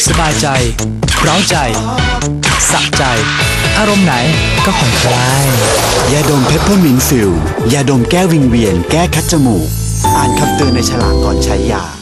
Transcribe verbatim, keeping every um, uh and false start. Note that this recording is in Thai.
สบายใจเร้าใจสะใจอารมณ์ไหนก็ผ่อนคลายยาดมเพปเปอร์มินต์ฟิลยาดมแก้วิงเวียนแก้คัดจมูกอ่านคำเตือนในฉลากก่อนใช้ยา